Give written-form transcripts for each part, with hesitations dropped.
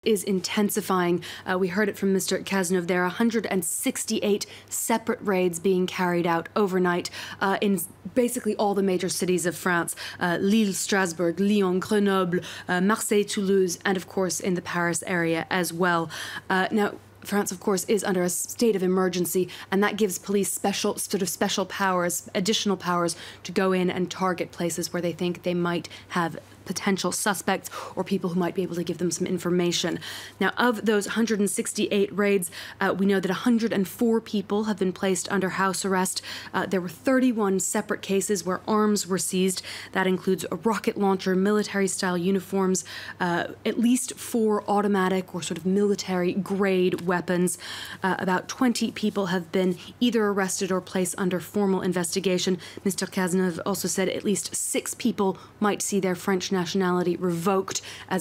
is intensifying. We heard it from Mr. Cazeneuve. There are 168 separate raids being carried out overnight in basically all the major cities of France. Lille, Strasbourg, Lyon, Grenoble, Marseille, Toulouse, and of course in the Paris area as well. Now, France, of course, is under a state of emergency, and that gives police special powers, additional powers to go in and target places where they think they might have potential suspects or people who might be able to give them some information. Now, of those 168 raids, we know that 104 people have been placed under house arrest. There were 31 separate cases where arms were seized. That includes a rocket launcher, military-style uniforms, at least 4 automatic or sort of military-grade weapons. About 20 people have been either arrested or placed under formal investigation. Mr. Cazeneuve also said at least 6 people might see their French nationality revoked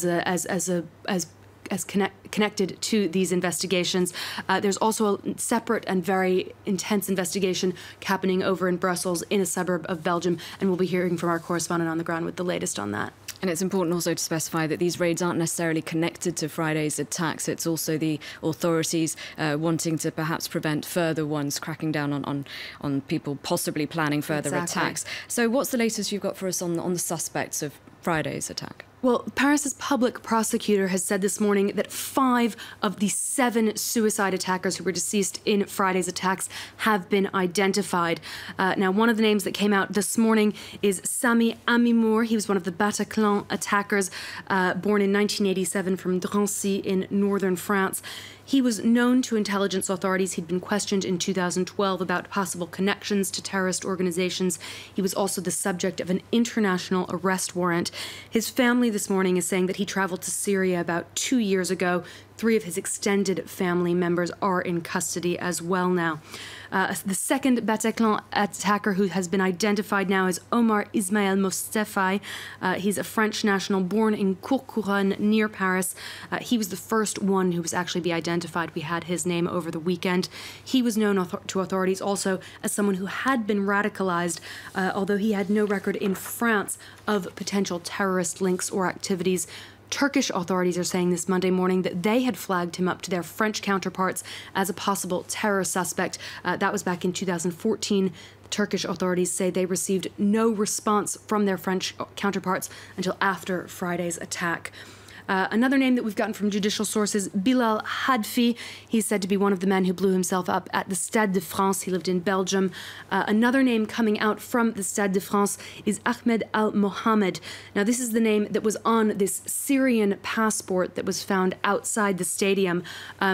connected to these investigations. There's also a separate and very intense investigation happening over in Brussels, in a suburb of Belgium, and we'll be hearing from our correspondent on the ground with the latest on that. And it's important also to specify that these raids aren't necessarily connected to Friday's attacks. It's also the authorities wanting to perhaps prevent further ones, cracking down on people possibly planning further attacks. So what's the latest you've got for us on the suspects of Friday's attack? Well, Paris's public prosecutor has said this morning that 5 of the 7 suicide attackers who were deceased in Friday's attacks have been identified. Now, one of the names that came out this morning is Sami Amimour. He was one of the Bataclan attackers, born in 1987 from Drancy in northern France. He was known to intelligence authorities. He'd been questioned in 2012 about possible connections to terrorist organizations. He was also the subject of an international arrest warrant. His family this morning is saying that he traveled to Syria about 2 years ago. 3 of his extended family members are in custody as well now. The second Bataclan attacker who has been identified now is Omar Ismail Mostefai. He's a French national born in Courcouronnes near Paris. He was the first one who was actually be identified. We had his name over the weekend. He was known to authorities also as someone who had been radicalized, although he had no record in France of potential terrorist links or activities. Turkish authorities are saying this Monday morning that they had flagged him up to their French counterparts as a possible terror suspect. That was back in 2014. The Turkish authorities say they received no response from their French counterparts until after Friday's attack. Another name that we've gotten from judicial sources, Bilal Hadfi. He's said to be one of the men who blew himself up at the Stade de France. He lived in Belgium. Another name coming out from the Stade de France is Ahmed al-Mohammed. Now, this is the name that was on this Syrian passport that was found outside the stadium.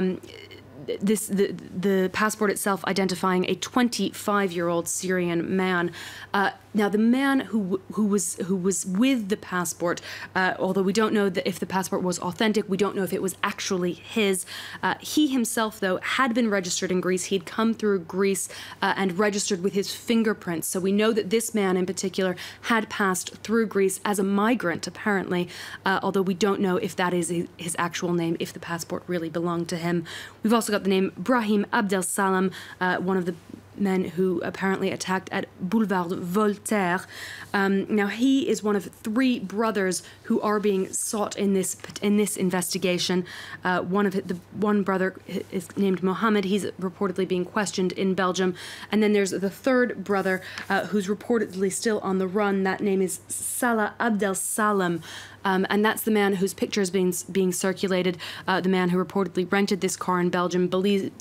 The passport itself identifying a 25-year-old Syrian man. Now, the man who was with the passport, although we don't know that if the passport was authentic, we don't know if it was actually his. He himself, though, had been registered in Greece. He'd come through Greece and registered with his fingerprints. So we know that this man in particular had passed through Greece as a migrant, apparently, although we don't know if that is his actual name, if the passport really belonged to him. We've also got the name Brahim Abdel-Salam, one of the men who apparently attacked at Boulevard Voltaire. Now, he is one of 3 brothers who are being sought in this investigation. One brother is named Mohammed. He's reportedly being questioned in Belgium. And then there's the 3rd brother who's reportedly still on the run. That name is Salah Abdel-Salam. And that's the man whose picture is being circulated. The man who reportedly rented this car in Belgium, believed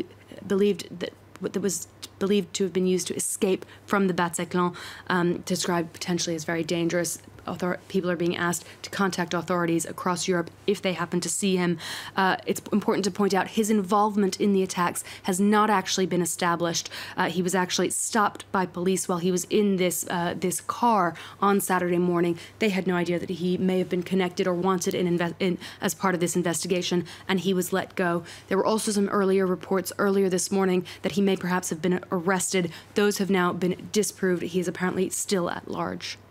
to have been used to escape from the Bataclan, described potentially as very dangerous. People are being asked to contact authorities across Europe if they happen to see him. It's important to point out his involvement in the attacks has not actually been established. He was actually stopped by police while he was in this car on Saturday morning. They had no idea that he may have been connected or wanted as part of this investigation, and he was let go. There were also some reports earlier this morning that he may perhaps have been arrested. Those have now been disproved. He is apparently still at large.